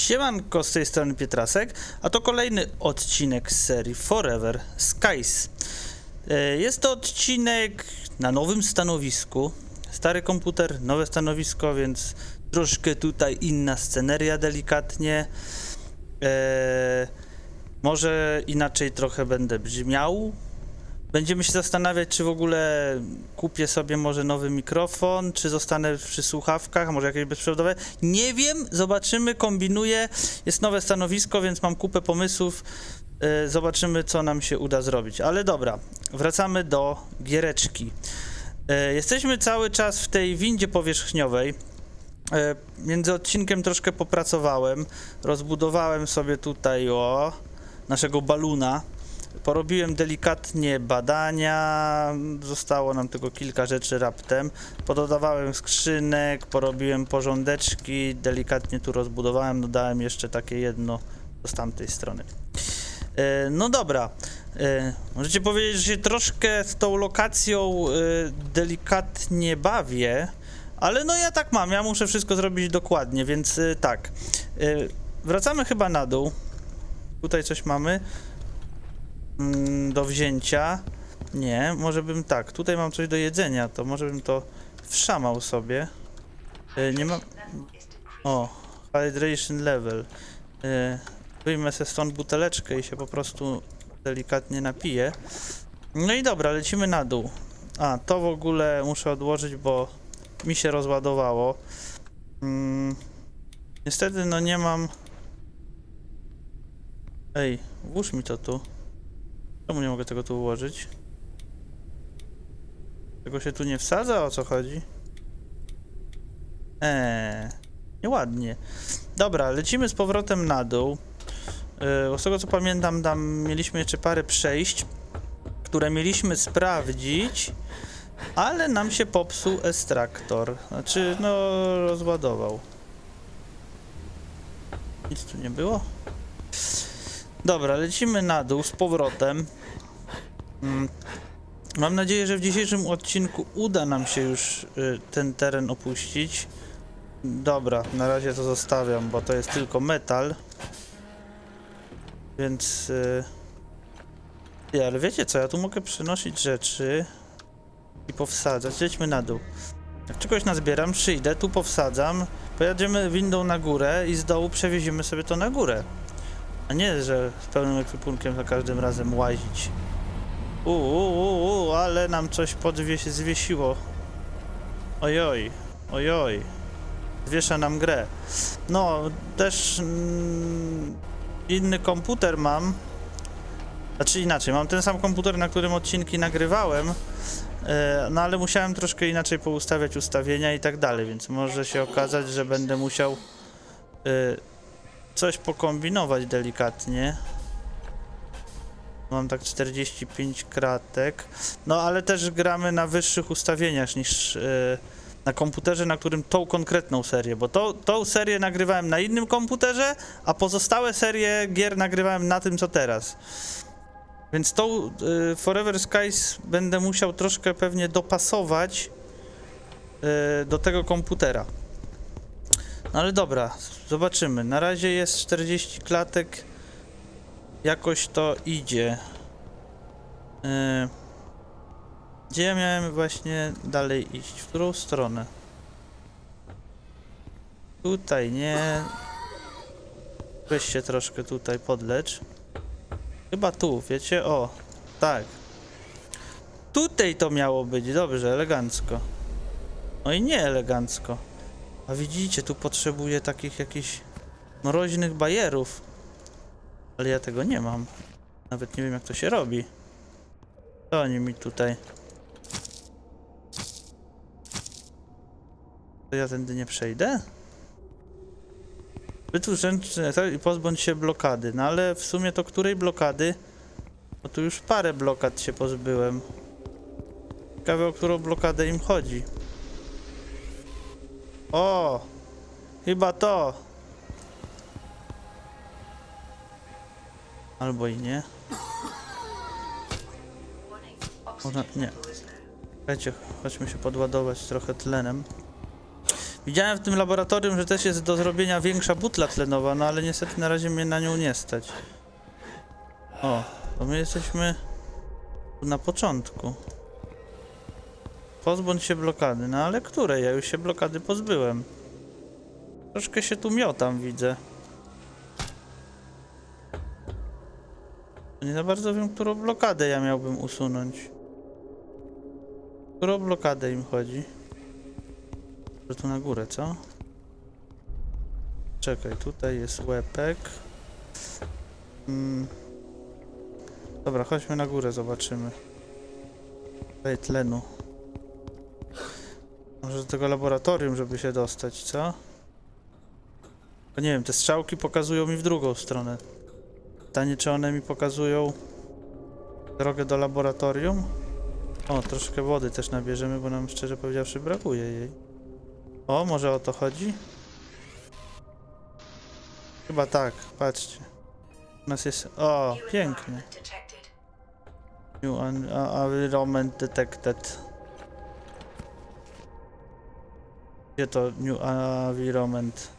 Siemanko, z tej strony Pietrasek, a to kolejny odcinek z serii Forever Skies. Jest to odcinek na nowym stanowisku. Stary komputer, nowe stanowisko, więc troszkę tutaj inna sceneria delikatnie. Może inaczej trochę będę brzmiał. Będziemy się zastanawiać, czy w ogóle kupię sobie może nowy mikrofon, czy zostanę przy słuchawkach, może jakieś bezprzewodowe. Nie wiem, zobaczymy, kombinuję. Jest nowe stanowisko, więc mam kupę pomysłów. Zobaczymy, co nam się uda zrobić. Ale dobra, wracamy do giereczki. Jesteśmy cały czas w tej windzie powierzchniowej. Między odcinkiem troszkę popracowałem. Rozbudowałem sobie tutaj naszego baluna. Porobiłem delikatnie badania, zostało nam tylko kilka rzeczy raptem. Pododawałem skrzynek, porobiłem porządeczki, delikatnie tu rozbudowałem, dodałem jeszcze takie jedno z tamtej strony. No dobra, możecie powiedzieć, że się troszkę z tą lokacją delikatnie bawię, ale no ja tak mam, ja muszę wszystko zrobić dokładnie, więc tak. Wracamy chyba na dół. Tutaj coś mamy do wzięcia. Nie, może bym tak, tutaj mam coś do jedzenia, to może bym to wszamał sobie. Nie mam... O, hydration level. Wyjmę sobie stąd buteleczkę i się po prostu delikatnie napiję. No i dobra, lecimy na dół. A, to w ogóle muszę odłożyć, bo mi się rozładowało. Niestety no nie mam... Ej, włóż mi to tu. Czemu nie mogę tego tu ułożyć? Tego się tu nie wsadza? O co chodzi? Nieładnie. Dobra, lecimy z powrotem na dół. Bo z tego co pamiętam, tam mieliśmy jeszcze parę przejść, które mieliśmy sprawdzić, ale nam się popsuł ekstraktor. Znaczy, no, rozładował. Nic tu nie było? Dobra, lecimy na dół z powrotem. Mam nadzieję, że w dzisiejszym odcinku uda nam się już ten teren opuścić. Dobra, na razie to zostawiam, bo to jest tylko metal. Więc... ale wiecie co, ja tu mogę przynosić rzeczy i powsadzać. Lećmy na dół. Jak czegoś nazbieram, przyjdę, tu powsadzam, pojedziemy windą na górę i z dołu przewiezimy sobie to na górę. A nie, że z pełnym ekwipunkiem za każdym razem łazić. Ale nam coś zwiesiło. Ojoj, ojoj. Zwiesza nam grę. No, też inny komputer mam. Znaczy inaczej, mam ten sam komputer, na którym odcinki nagrywałem. No ale musiałem troszkę inaczej poustawiać ustawienia i tak dalej, więc może się okazać, że będę musiał coś pokombinować delikatnie. Mam tak 45 kratek. No ale też gramy na wyższych ustawieniach niż na komputerze, na którym tą konkretną serię, bo tą serię nagrywałem na innym komputerze, a pozostałe serie gier nagrywałem na tym, co teraz. Więc tą Forever Skies będę musiał troszkę pewnie dopasować do tego komputera. No ale dobra, zobaczymy. Na razie jest 40 klatek. Jakoś to idzie. Gdzie ja miałem właśnie dalej iść? W którą stronę? Tutaj nie. Weź się troszkę tutaj podlecz. Chyba tu, wiecie? O, tak. Tutaj to miało być. Dobrze, elegancko. No i nie elegancko. A widzicie, tu potrzebuję takich jakichś mroźnych bajerów. Ale ja tego nie mam. Nawet nie wiem, jak to się robi. To oni mi tutaj... To ja tędy nie przejdę? Wytwórz ręczny i pozbądź się blokady. No ale w sumie to której blokady? Bo tu już parę blokad się pozbyłem. Ciekawe, o którą blokadę im chodzi. O! Chyba to! Albo i nie. Może nie. Słuchajcie, chodźmy się podładować trochę tlenem. Widziałem w tym laboratorium, że też jest do zrobienia większa butla tlenowa, no ale niestety na razie mnie na nią nie stać. O, to my jesteśmy tu na początku. Pozbądź się blokady, no ale której? Ja już się blokady pozbyłem. Troszkę się tu miotam, widzę. Nie za bardzo wiem, którą blokadę ja miałbym usunąć. Którą blokadę im chodzi? Że tu na górę, co? Czekaj, tutaj jest łepek. Dobra, chodźmy na górę, zobaczymy. Tutaj tlenu. Może do tego laboratorium, żeby się dostać, co? Bo nie wiem, te strzałki pokazują mi w drugą stronę. Pytanie, czy one mi pokazują drogę do laboratorium? O, troszkę wody też nabierzemy, bo nam szczerze powiedziawszy brakuje jej. O, może o to chodzi? Chyba tak, patrzcie. U nas jest... O, pięknie. New environment detected. Gdzie to new environment?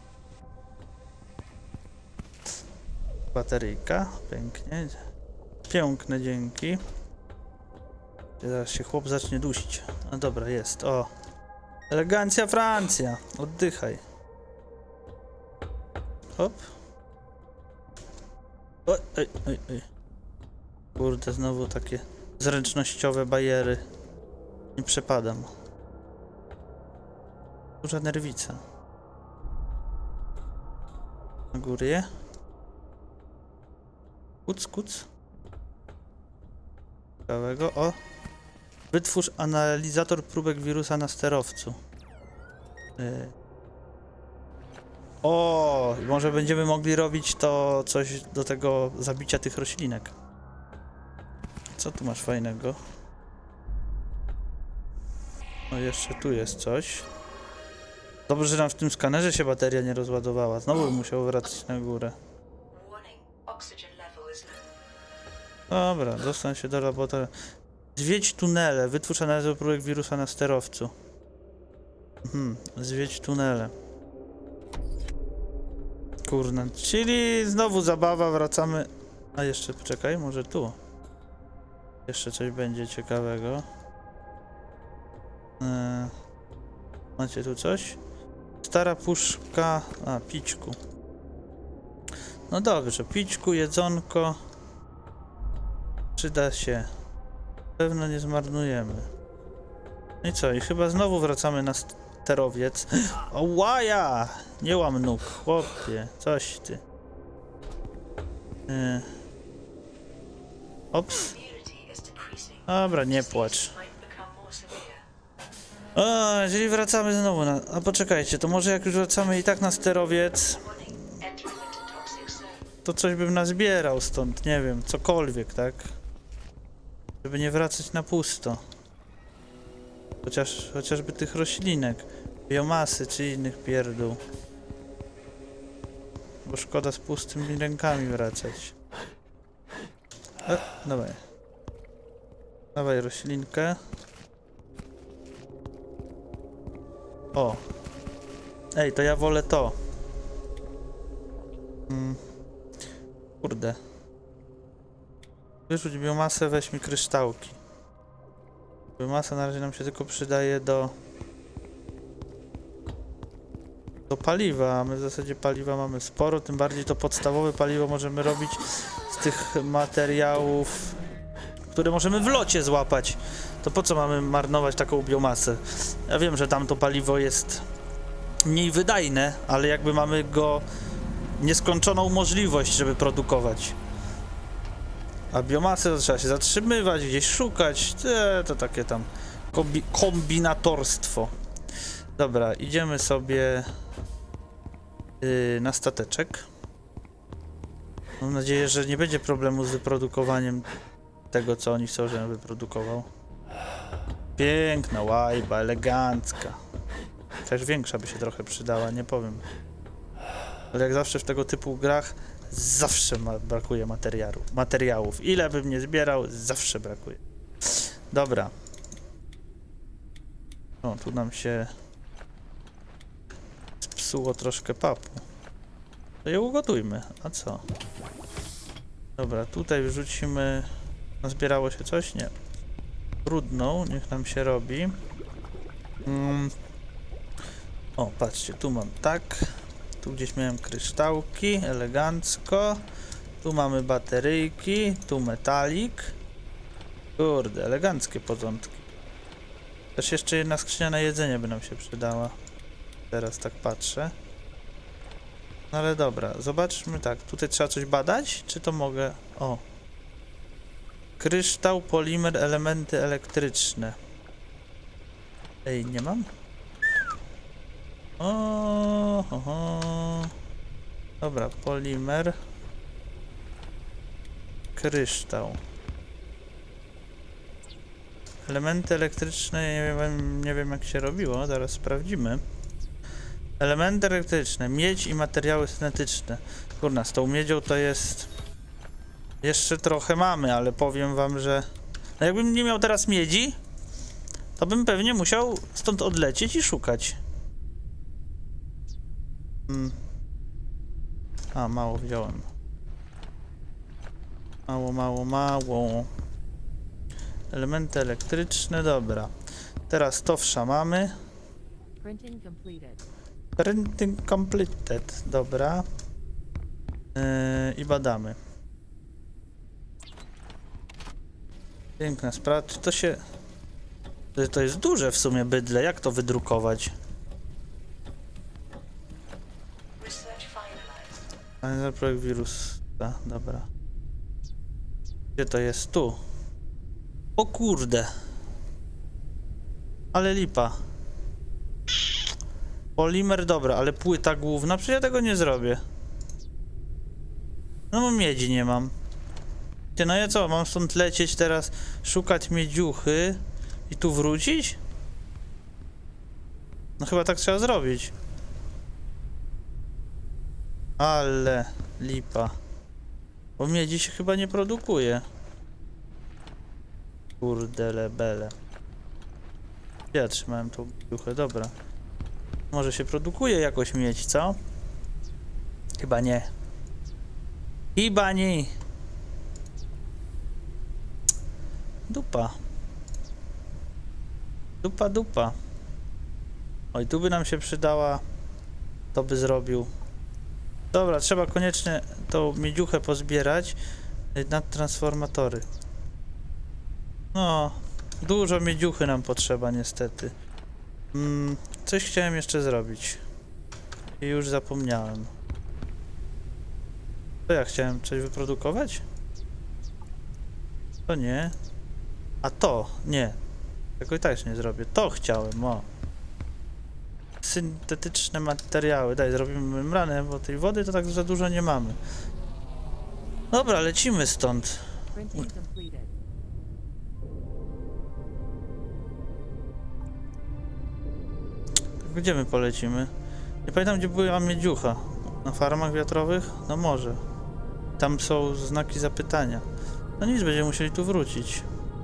Bateryjka, pięknie. Piękne, dzięki. Zaraz się chłop zacznie dusić. No dobra, jest, o. Elegancja Francja, oddychaj. Hop. Oj, oj, oj, oj. Kurde, znowu takie zręcznościowe bariery. Nie przepadam. Duża nerwica. Na górę. Kuc, kuc. Ciekawego. O! Wytwórz analizator próbek wirusa na sterowcu. O! Może będziemy mogli robić to coś do tego zabicia tych roślinek. Co tu masz fajnego? No jeszcze tu jest coś. Dobrze, że nam w tym skanerze się bateria nie rozładowała. Znowu bym musiał wracać na górę. Dobra, dostań się do laboratorium. Zwiedź tunele. Wytwórz analizę próbek wirusa na sterowcu. Zwiedź tunele. Kurna, czyli znowu zabawa, wracamy. A jeszcze, poczekaj, może tu. Jeszcze coś będzie ciekawego. Macie tu coś? Stara puszka... A, pićku. No dobrze, pićku, jedzonko. Przyda się. Pewno nie zmarnujemy. No i co? I chyba znowu wracamy na sterowiec. O, łaja! Nie łam nóg, chłopie. Coś ty. Ops. Dobra, nie płacz. O, jeżeli wracamy znowu na... A poczekajcie, to może jak już wracamy i tak na sterowiec, to coś bym nazbierał stąd, nie wiem, cokolwiek, tak? Żeby nie wracać na pusto. Chociażby tych roślinek, biomasy czy innych pierdół. Bo szkoda z pustymi rękami wracać. Dawaj. Dawaj roślinkę. O. Ej, to ja wolę to. Kurde. Wyrzuć biomasę, weź mi kryształki. Biomasa na razie nam się tylko przydaje do paliwa, a my w zasadzie paliwa mamy sporo, tym bardziej to podstawowe paliwo możemy robić z tych materiałów, które możemy w locie złapać. To po co mamy marnować taką biomasę? Ja wiem, że tamto paliwo jest mniej wydajne, ale jakby mamy go nieskończoną możliwość, żeby produkować. A biomasę to trzeba się zatrzymywać, gdzieś szukać, to takie tam kombinatorstwo. Dobra, idziemy sobie na stateczek. Mam nadzieję, że nie będzie problemu z wyprodukowaniem tego, co oni chcą, żebym wyprodukował. Piękna łajba, elegancka. Też większa by się trochę przydała, nie powiem. Ale jak zawsze w tego typu grach zawsze brakuje materiałów. Ile bym nie zbierał, zawsze brakuje. Dobra. O, tu nam się zepsuło troszkę papu. To je ugotujmy, a co? Dobra, tutaj wrzucimy... Nazbierało się coś? Nie. Brudną, niech nam się robi. O, patrzcie, tu mam tak. Tu gdzieś miałem kryształki, elegancko. Tu mamy bateryjki, tu metalik. Kurde, eleganckie porządki. Też jeszcze jedna skrzynia na jedzenie by nam się przydała. Teraz tak patrzę. No ale dobra, zobaczmy tak. Tutaj trzeba coś badać? Czy to mogę? O. Kryształ, polimer, elementy elektryczne. Ej, nie mam? O, ho, ho. Dobra, polimer. Kryształ. Elementy elektryczne, nie wiem jak się robiło, zaraz sprawdzimy. Elementy elektryczne, miedź i materiały syntetyczne. Kurna, z tą miedzią to jest... Jeszcze trochę mamy, ale powiem wam, że... No jakbym nie miał teraz miedzi, to bym pewnie musiał stąd odlecieć i szukać. A, mało wziąłem. Mało. Elementy elektryczne, dobra. Teraz to mamy. Printing completed, dobra. I badamy. Piękna sprawa. Czy to się... To jest duże w sumie bydle. Jak to wydrukować? Final projekt wirusa. Dobra. Gdzie to jest? Tu. O kurde. Ale lipa. Polimer, dobra, ale płyta główna? Przecież ja tego nie zrobię. No bo miedzi nie mam. No ja co, mam stąd lecieć teraz, szukać miedziuchy i tu wrócić? No chyba tak trzeba zrobić. Ale lipa. Bo miedzi się chyba nie produkuje. Kurde lebele. Ja trzymałem tą miedziuchę, dobra. Może się produkuje jakoś miedź, co? Chyba nie. Chyba nie. Dupa. Dupa. Oj, tu by nam się przydała. To by zrobił. Dobra, trzeba koniecznie tą miedziuchę pozbierać na transformatory. No, dużo miedziuchy nam potrzeba niestety. Coś chciałem jeszcze zrobić. I już zapomniałem. To ja chciałem coś wyprodukować? To nie. A to, nie. Tego i tak nie zrobię. To chciałem, o. Syntetyczne materiały. Daj, zrobimy membranę, bo tej wody to tak za dużo nie mamy. Dobra, lecimy stąd. Gdzie my polecimy? Nie pamiętam, gdzie była miedziucha. Na farmach wiatrowych? No może. Tam są znaki zapytania. No nic, będziemy musieli tu wrócić.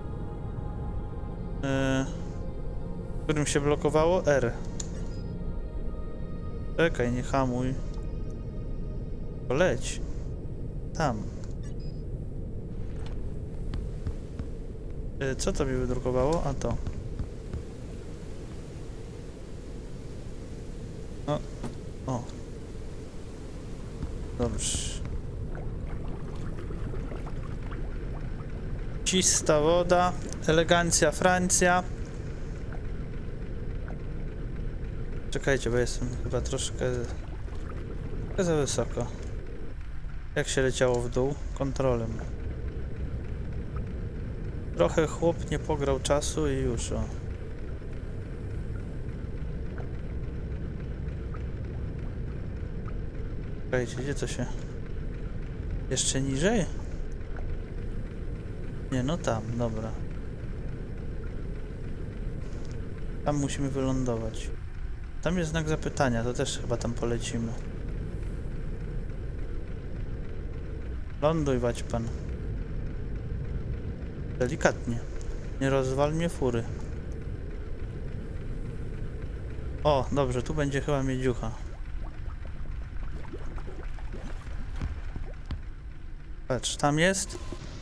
Którym się blokowało? R. Czekaj, nie hamuj. Poleć. Tam. Co to mi wydrukowało? A to. No. O. Dobrze. Czysta woda. Elegancja Francja. Czekajcie, bo jestem chyba troszkę za wysoko. Jak się leciało w dół? Kontrolem. Trochę chłop nie pograł czasu i już o. Czekajcie, gdzie to się... Jeszcze niżej? Nie, no tam, dobra. Tam musimy wylądować. Tam jest znak zapytania, to też chyba tam polecimy. Ląduj, pan. Delikatnie. Nie rozwal mnie fury. O, dobrze, tu będzie chyba miedziucha. Patrz, tam jest.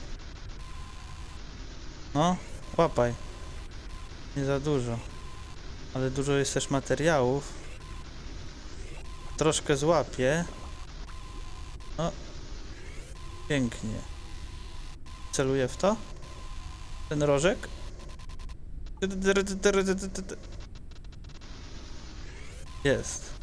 No, łapaj. Nie za dużo. Ale dużo jest też materiałów. Troszkę złapię. No. Pięknie. Celuję w to. Ten rożek. Jest.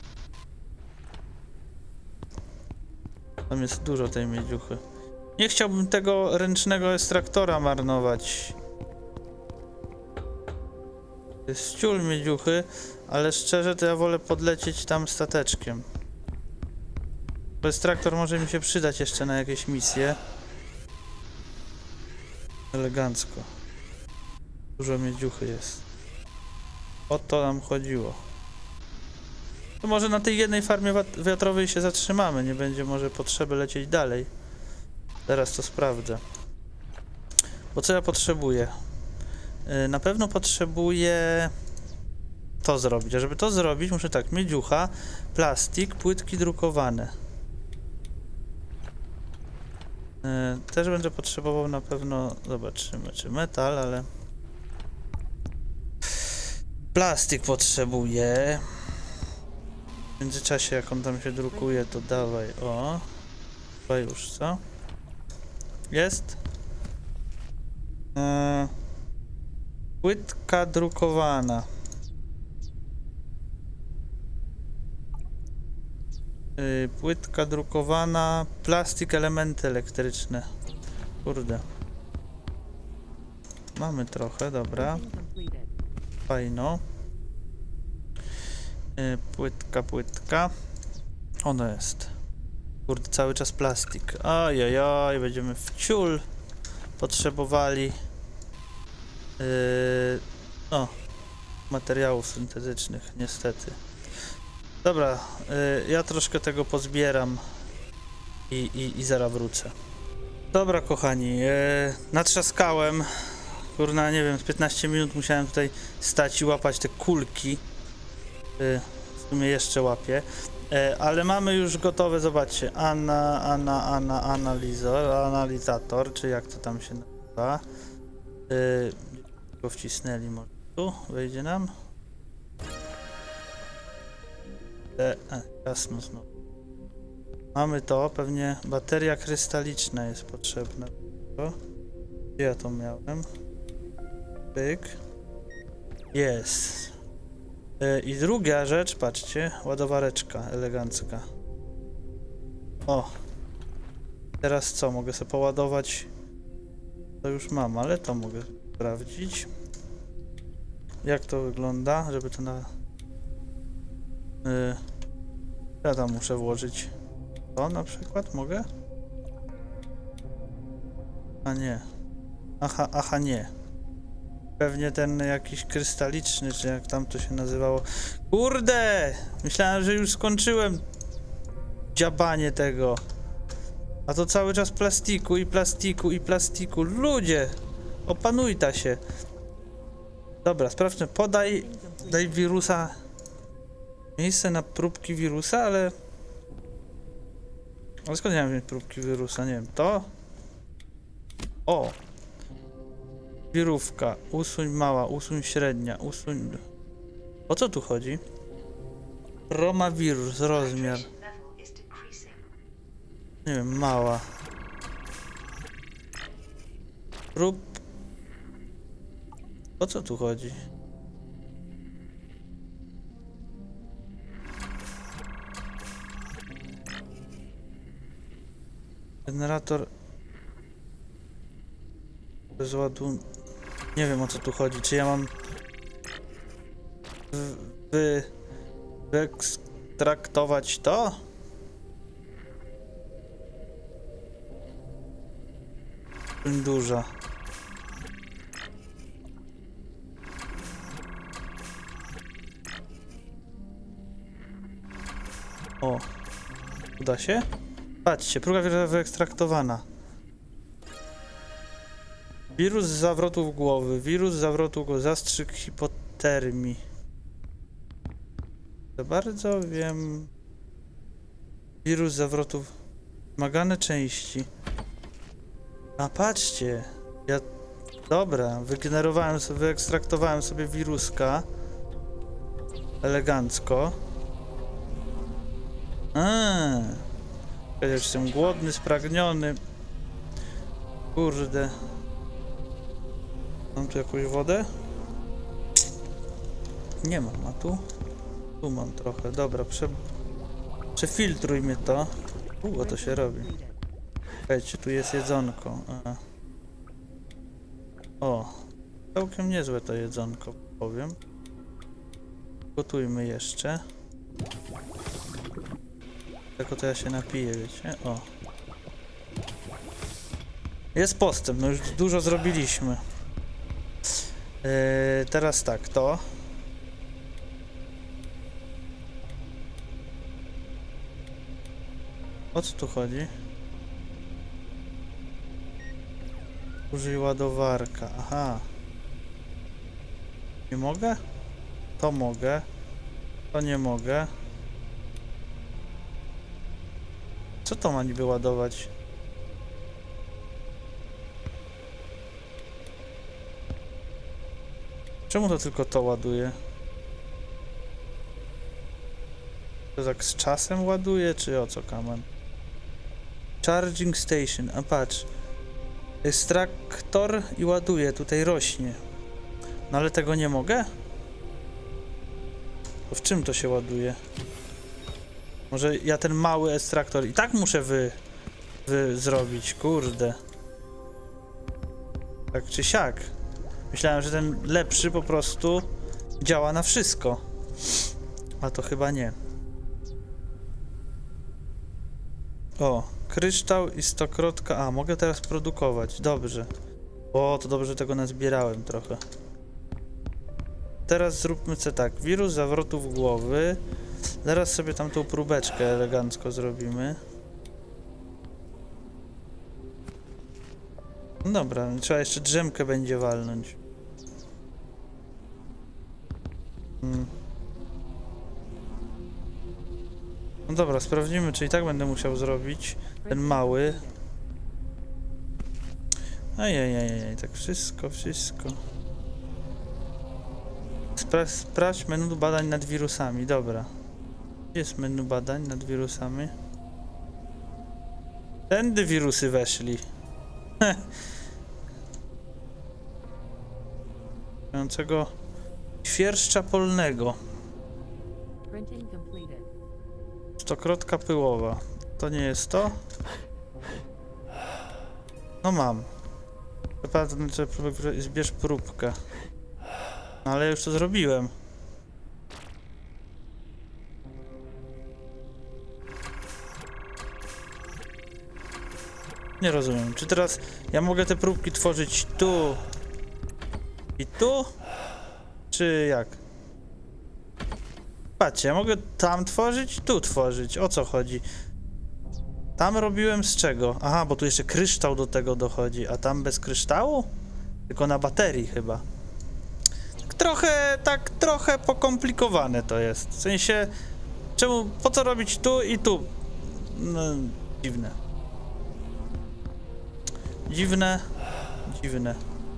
Tam jest dużo tej miedziuchy. Nie chciałbym tego ręcznego ekstraktora marnować. To jest ciul miedziuchy, ale szczerze to ja wolę podlecieć tam stateczkiem. Bo ekstraktor może mi się przydać jeszcze na jakieś misje. Elegancko. Dużo miedziuchy jest. O to nam chodziło. To może na tej jednej farmie wiatrowej się zatrzymamy. Nie będzie może potrzeby lecieć dalej. Teraz to sprawdzę. Bo co ja potrzebuję? Na pewno potrzebuję to zrobić. A żeby to zrobić, muszę tak, miedziucha, plastik, płytki drukowane. Też będę potrzebował na pewno, zobaczymy, czy metal, ale... Plastik potrzebuję. W międzyczasie, jak on tam się drukuje, to dawaj, o. Chyba już, co? Jest? Płytka drukowana. Płytka drukowana, plastik, elementy elektryczne. Kurde. Mamy trochę, dobra. Fajno. Płytka. Ono jest. Kurde, cały czas plastik. Ojojoj, będziemy w ciul potrzebowali. No, materiałów syntetycznych, niestety. Dobra, ja troszkę tego pozbieram i zaraz wrócę. Dobra, kochani, natrzaskałem. Kurna, nie wiem, z 15 minut musiałem tutaj stać i łapać te kulki. W sumie jeszcze łapię. Ale mamy już gotowe, zobaczcie, analizator, czy jak to tam się nazywa. Go wcisnęli, może tu wejdzie nam. Jasno znowu. Mamy to, pewnie bateria krystaliczna jest potrzebna. Gdzie ja to miałem? Pyk. Jest. I druga rzecz, patrzcie, ładowareczka elegancka. O. Teraz co, mogę sobie poładować? To już mam, ale to mogę sprawdzić. Jak to wygląda, żeby to na... Ja tam muszę włożyć to na przykład, mogę? A nie. Aha, nie. Pewnie ten jakiś krystaliczny, czy jak tam to się nazywało. Kurde! Myślałem, że już skończyłem dziabanie tego. A to cały czas plastiku i plastiku i plastiku. Ludzie! Opanujta się. Dobra, sprawdźmy. Daj wirusa. Miejsce na próbki wirusa, ale... Ale skąd ja mam mieć próbki wirusa? Nie wiem. To? O! Wirówka. Usuń mała, usuń średnia, usuń... O co tu chodzi? Romawirus, rozmiar. Nie wiem, mała. Prób... O co tu chodzi? Generator... Bez ładunku... Nie wiem, o co tu chodzi. Czy ja mam... wyekstraktować to? Duża. O. Uda się? Patrzcie, próba wyekstraktowana. Wirus zawrotów głowy, zastrzyk hipotermii. Za bardzo wiem... Wirus zawrotów... Wymagane części. A patrzcie, ja... Dobra, wyekstraktowałem sobie wiruska. Elegancko. Ja już jestem głodny, spragniony. Kurde. Mam tu jakąś wodę? Nie mam, a tu? Tu mam trochę, dobra, przefiltruj mnie to. Długo to się robi. Słuchajcie, tu jest jedzonko. O, całkiem niezłe to jedzonko, powiem. Gotujmy jeszcze. Tylko to ja się napiję, wiecie? O. Jest postęp, no już dużo zrobiliśmy. Teraz tak, to. O co tu chodzi? Użyj ładowarka, aha. Nie mogę? To mogę. To nie mogę. Co to ma niby ładować? Czemu to tylko to ładuje? To tak z czasem ładuje, czy o co, kaman? Charging station, a patrz. Ekstraktor i ładuje, tutaj rośnie. No ale tego nie mogę? To w czym to się ładuje? Może ja ten mały ekstraktor i tak muszę zrobić, kurde. Tak czy siak. Myślałem, że ten lepszy po prostu działa na wszystko. A to chyba nie. O, kryształ i stokrotka. A, mogę teraz produkować. Dobrze. O, to dobrze, że tego nazbierałem trochę. Teraz zróbmy co tak. Wirus zawrotów głowy. Zaraz sobie tam tą próbeczkę elegancko zrobimy. No dobra, trzeba jeszcze drzemkę będzie walnąć. No dobra, sprawdzimy, czy i tak będę musiał zrobić ten mały. Ajajajaj, tak wszystko. Sprawdź menu badań nad wirusami, dobra. Gdzie jest menu badań nad wirusami? Tędy wirusy weszli. Mającego świerszcza polnego. Stokrotka pyłowa. To nie jest to? No mam. Zbierz próbkę. No ale już to zrobiłem. Nie rozumiem. Czy teraz ja mogę te próbki tworzyć tu i tu? Czy jak? Patrzcie, ja mogę tam tworzyć, tu tworzyć. O co chodzi? Tam robiłem z czego? Aha, bo tu jeszcze kryształ do tego dochodzi. A tam bez kryształu? Tylko na baterii chyba. Trochę pokomplikowane to jest. W sensie, po co robić tu i tu? No, dziwne. Dziwne.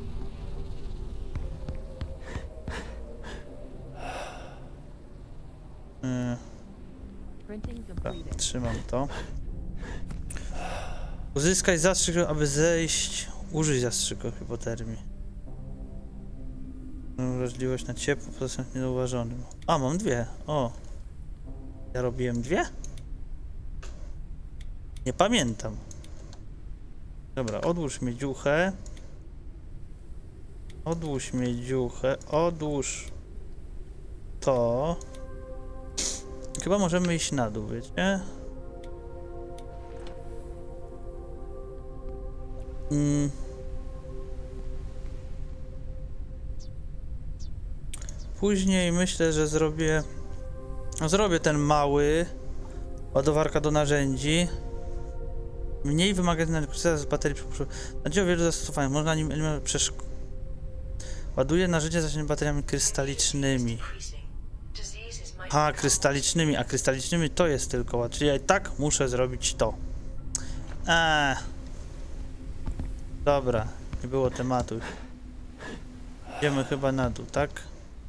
Dobra, trzymam to. Uzyskaj zastrzyk, aby zejść. Użyj zastrzyku hipotermii. Wrażliwość na ciepło, podstęp niezauważonym. A, mam dwie. O. Ja robiłem dwie? Nie pamiętam. Dobra, odłóż miedziuchę. Odłóż to. Chyba możemy iść na dół, wiecie? Później myślę, że zrobię ten mały. Ładowarka do narzędzi. Mniej wymagający z baterii. Nadzieję o wielu zastosowaniach. Można nim eliminować przeszkód. Ładuje narzędzie zasilane bateriami krystalicznymi. Krystalicznymi. A krystalicznymi to jest tylko ład. Czyli ja i tak muszę zrobić to. Dobra, nie było tematu. Idziemy chyba na dół, tak?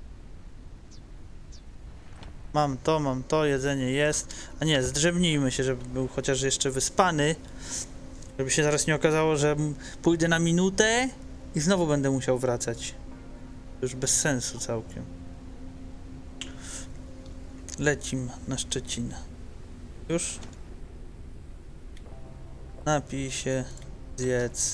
Mam to, jedzenie jest. A nie, zdrzemnijmy się, żeby był chociaż jeszcze wyspany. Żeby się zaraz nie okazało, że pójdę na minutę i znowu będę musiał wracać. To już bez sensu całkiem. Lecim na Szczecin. Już? Napij się, zjedz.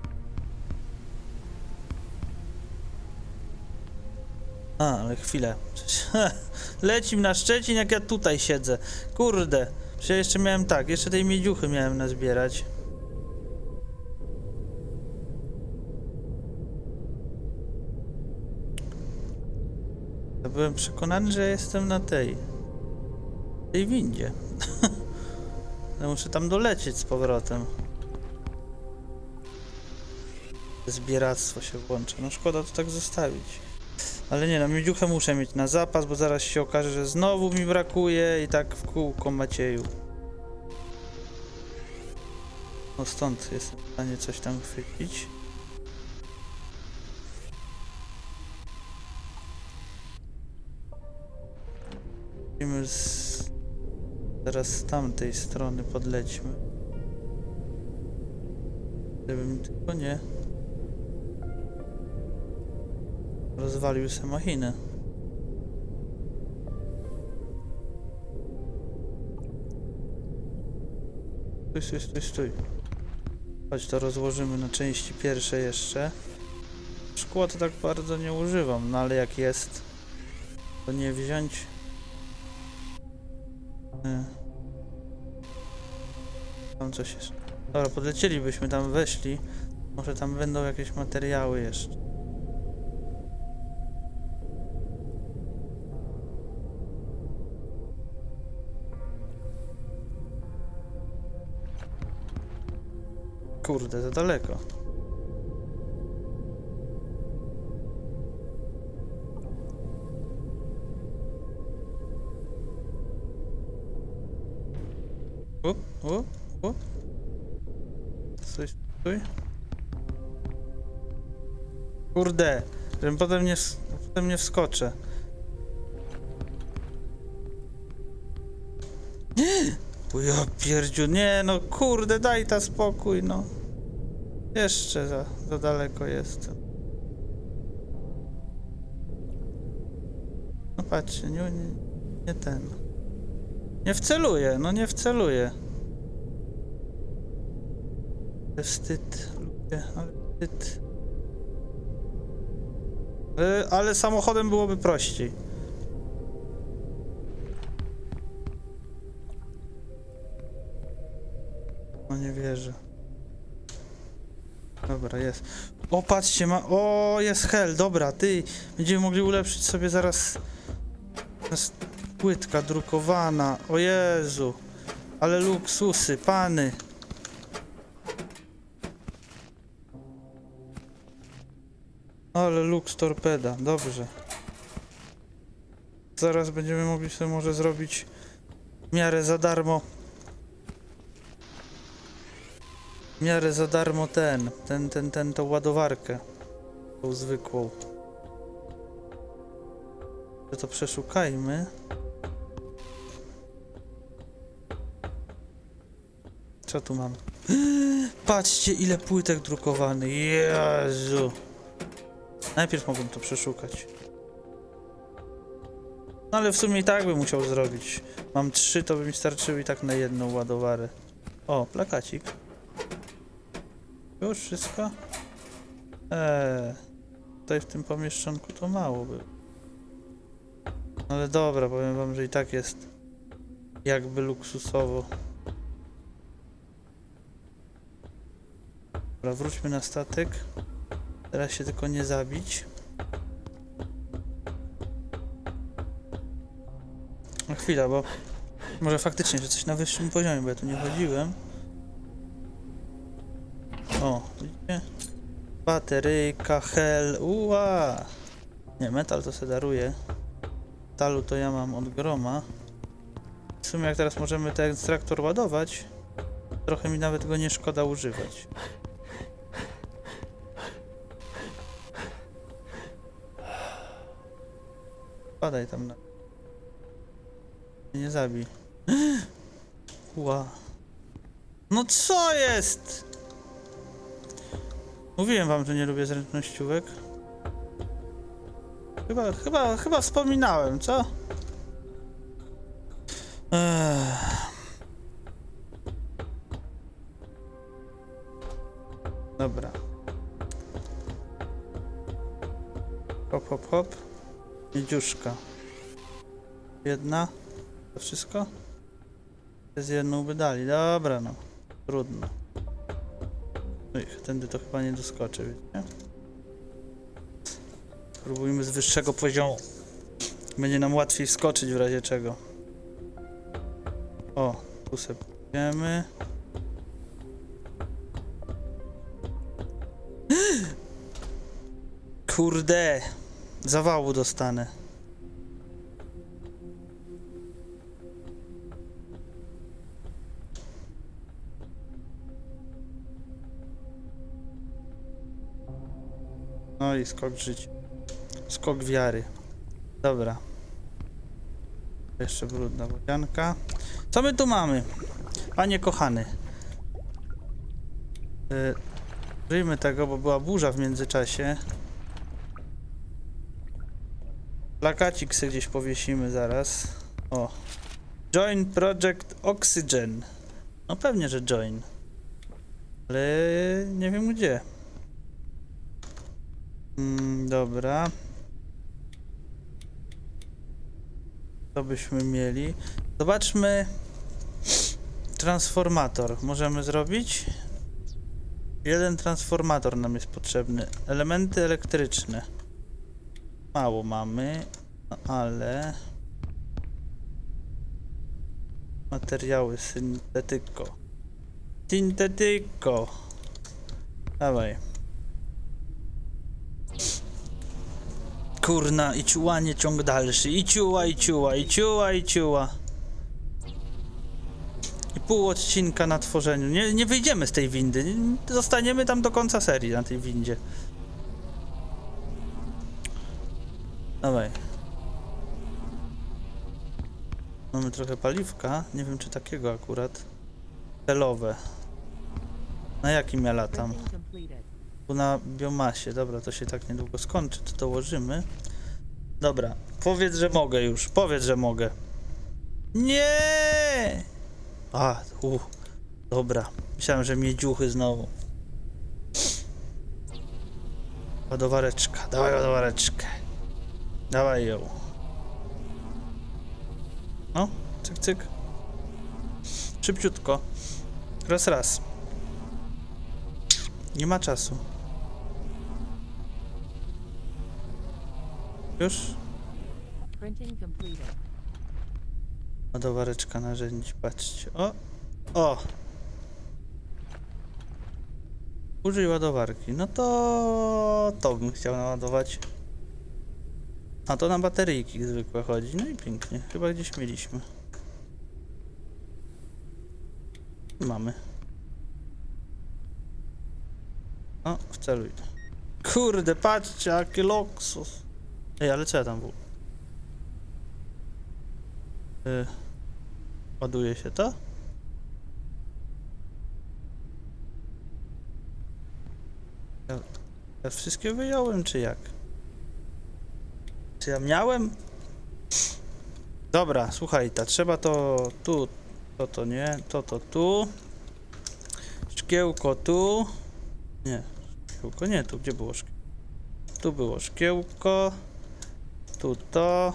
A, ale chwilę. Lecim na Szczecin, jak ja tutaj siedzę. Kurde. Przecież ja jeszcze miałem tak, jeszcze tej miedziuchy miałem nazbierać. Ja byłem przekonany, że jestem na tej windzie. Ja muszę tam dolecieć z powrotem. Zbieractwo się włącza. No szkoda to tak zostawić. Ale nie, no miedziuchę muszę mieć na zapas, bo zaraz się okaże, że znowu mi brakuje i tak w kółko Macieju. No stąd jestem w stanie coś tam chwycić. Musimy teraz z tamtej strony podlećmy. Żebym tylko nie rozwalił se machinę. Stój. Chodź, to rozłożymy na części pierwsze jeszcze. Szkła to tak bardzo nie używam, no ale jak jest, to nie wziąć. Nie. Tam coś jeszcze. Dobra, podlecielibyśmy, tam weszli. Może tam będą jakieś materiały jeszcze. Kurde, za daleko. Stój. Kurde, żebym potem nie wskoczę. O ja pierdziu, nie no kurde, daj ta spokój, no. Jeszcze za daleko jestem. No patrzcie, nie ten. Nie wceluję, no nie wceluję. Ale wstyd, ludzie, ale wstyd. Ale samochodem byłoby prościej. No nie wierzę. Dobra, jest. O, patrzcie, o, jest hel, dobra, ty. Będziemy mogli ulepszyć sobie zaraz. Płytka drukowana. O Jezu. Ale luksusy, pany. Ale luks torpeda, dobrze. Zaraz będziemy mogli sobie może zrobić w miarę za darmo. W miarę za darmo tą ładowarkę. Tą zwykłą. To przeszukajmy. Co tu mam? Patrzcie, ile płytek drukowanych. Jezu. Najpierw mogłem to przeszukać. No ale w sumie i tak bym musiał zrobić. Mam 3, to by mi starczyły i tak na jedną ładowarę. O, plakacik. Już wszystko? Tutaj w tym pomieszczonku to mało by. Ale dobra, powiem wam, że i tak jest jakby luksusowo. Dobra, wróćmy na statek. Teraz się tylko nie zabić. No chwila, bo może faktycznie, że coś na wyższym poziomie, bo ja tu nie chodziłem. O, widzicie? Bateryjka, hel, uła! Nie, metal to se daruję. Metalu to ja mam od groma. W sumie jak teraz możemy ten ekstraktor ładować, trochę mi nawet go nie szkoda używać. Padaj tam na... Nie zabij. Ła. No co jest? Mówiłem wam, że nie lubię zręcznościówek. Chyba wspominałem, co? Dobra. Hop, hop, hop. Miedziuszka. Jedna. To wszystko? Z jedną by dali. Dobra, no. Trudno. Tędy to chyba nie doskoczę, wiecie? Spróbujmy z wyższego poziomu. Będzie nam łatwiej wskoczyć w razie czego. O, tu sobie pójdziemy. Kurde! Zawału dostanę. No i skok życia. Skok wiary. Dobra. Jeszcze brudna wodzianka. Co my tu mamy? Panie kochany. Użyjmy tego, bo była burza w międzyczasie. Plakacik sobie gdzieś powiesimy zaraz. O. Join Project Oxygen. No pewnie, że join. Ale nie wiem gdzie. Dobra. Co byśmy mieli? Zobaczmy. Transformator. Możemy zrobić? Jeden transformator nam jest potrzebny. Elementy elektryczne. Mało mamy, no ale... Materiały syntetyko. Syntetyko. Dawaj. Kurna, i ciułanie ciąg dalszy. I ciuła, i ciuła, i ciuła, i ciuła. I pół odcinka na tworzeniu. Nie wyjdziemy z tej windy. Zostaniemy tam do końca serii na tej windzie. Dawaj. Mamy trochę paliwka. Nie wiem, czy takiego akurat. Celowe. Na jakim ja latam? Tu na biomasie. Dobra, to się tak niedługo skończy. To dołożymy. Dobra. Powiedz, że mogę już. Powiedz, że mogę. Nie! Dobra. Myślałem, że miedziuchy znowu. Ładowareczka. Dawaj ładowareczkę. Dawaj ją. No, cyk, cyk. Szybciutko. Raz. Nie ma czasu. Już? Ładowareczka narzędzi, patrzcie. O! Użyj ładowarki. No to bym chciał naładować. A to na bateryjki zwykłe chodzi. No i pięknie. Chyba gdzieś mieliśmy. Mamy. O, wceluj. Kurde, patrzcie, jaki luksus. Ej, ale co ja tam było? Ładuje się to? Ja wszystkie wyjąłem, czy jak? Czy ja miałem? Dobra, słuchaj, trzeba to tu, to nie, to tu. Szkiełko tu. Nie, szkiełko nie, tu gdzie było szkiełko? Tu było szkiełko. Tu to.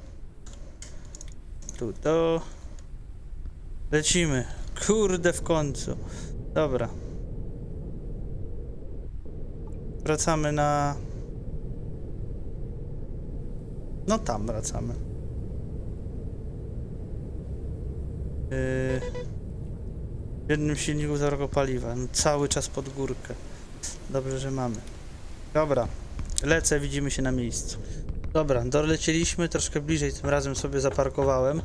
Tu to. Lecimy. Kurde, w końcu. Dobra. Wracamy na... No tam wracamy. W jednym silniku zarobionego paliwa. No, cały czas pod górkę. Dobrze, że mamy. Dobra. Lecę, widzimy się na miejscu. Dobra, dolecieliśmy troszkę bliżej, tym razem sobie zaparkowałem.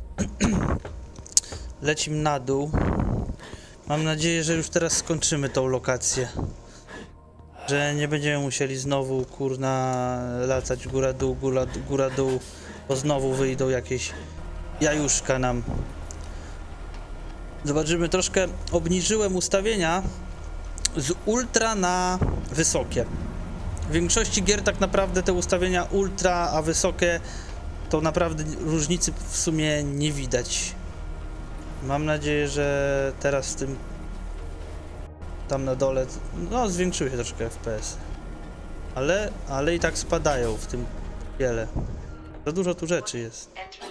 Lecimy na dół. Mam nadzieję, że już teraz skończymy tą lokację. Że nie będziemy musieli znowu, kurna, latać góra dół, bo znowu wyjdą jakieś jajuszka nam. Zobaczymy, troszkę obniżyłem ustawienia z ultra na wysokie. W większości gier tak naprawdę te ustawienia ultra, a wysokie to naprawdę różnicy w sumie nie widać. Mam nadzieję, że teraz z tym tam na dole, no zwiększyły się troszkę FPS. Ale i tak spadają w tym wiele. Za dużo tu rzeczy jest.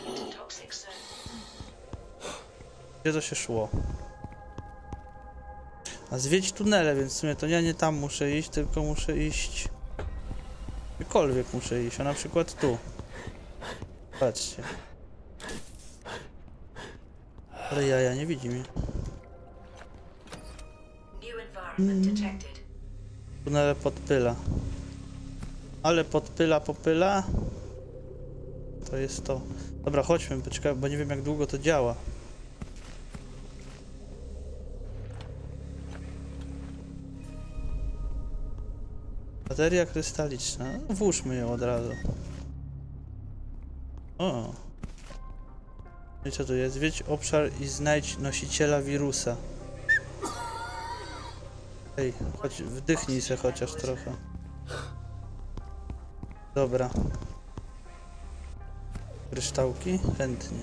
Gdzie to się szło? A zwiedź tunele, więc w sumie to ja nie tam muszę iść, tylko muszę iść... Gdziekolwiek muszę iść, a na przykład tu. Patrzcie. Ale jaja nie widzi mnie. Tunele podpyla. Ale popyla. To jest to. Dobra, chodźmy, poczekaj, bo nie wiem jak długo to działa. Bateria krystaliczna. No, włóżmy ją od razu. O. I co tu jest? Zwiedź obszar i znajdź nosiciela wirusa. Ej, chodź, wdychnij se chociaż trochę. Dobra. Kryształki? Chętnie.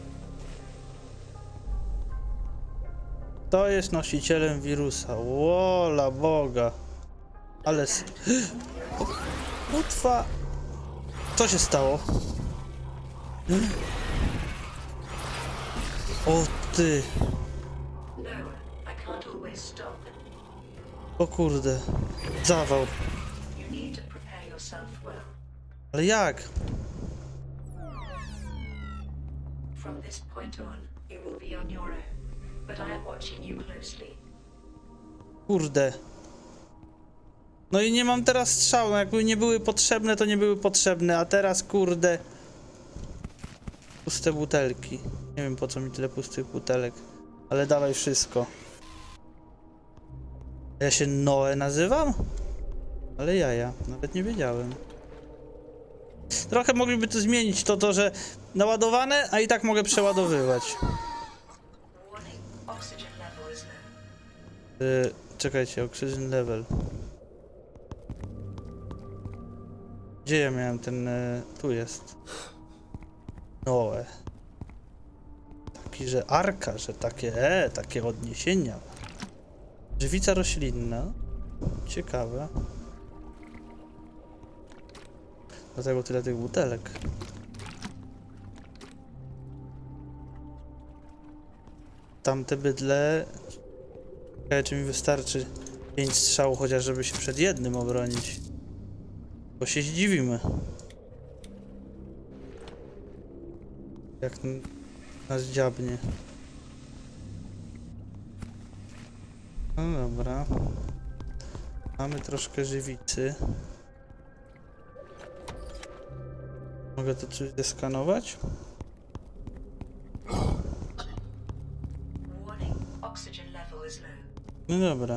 To jest nosicielem wirusa. Wola Boga. Ale... Utwa... Co się stało? O ty... O kurde... Zawał. Ale jak? Kurde. No i nie mam teraz strzału, no jakby nie były potrzebne, to nie były potrzebne, a teraz kurde... Puste butelki. Nie wiem po co mi tyle pustych butelek, ale dawaj wszystko. Ja się Noe nazywam? Ale jaja, nawet nie wiedziałem. Trochę mogliby tu zmienić to, że naładowane, a i tak mogę przeładowywać. Czekajcie, oxygen level. Gdzie ja miałem ten... tu jest. Noe. Taki, że arka, że takie odniesienia. Żywica roślinna. Ciekawe. Dlatego tyle tych butelek. Tamte bydle... Ciekawe, czy mi wystarczy 5 strzałów, chociaż żeby się przed jednym obronić. Bo się zdziwimy. Jak nas dziabnie. No dobra. Mamy troszkę żywicy. Mogę to coś zeskanować? No dobra.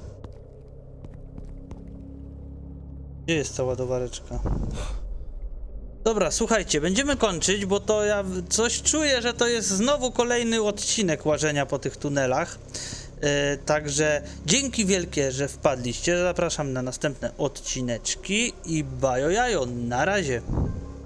Gdzie jest ta ładowareczka? Dobra, słuchajcie, będziemy kończyć, bo to ja coś czuję, że to jest znowu kolejny odcinek łażenia po tych tunelach. Także dzięki wielkie, że wpadliście. Zapraszam na następne odcineczki i bajo jajo. Na razie.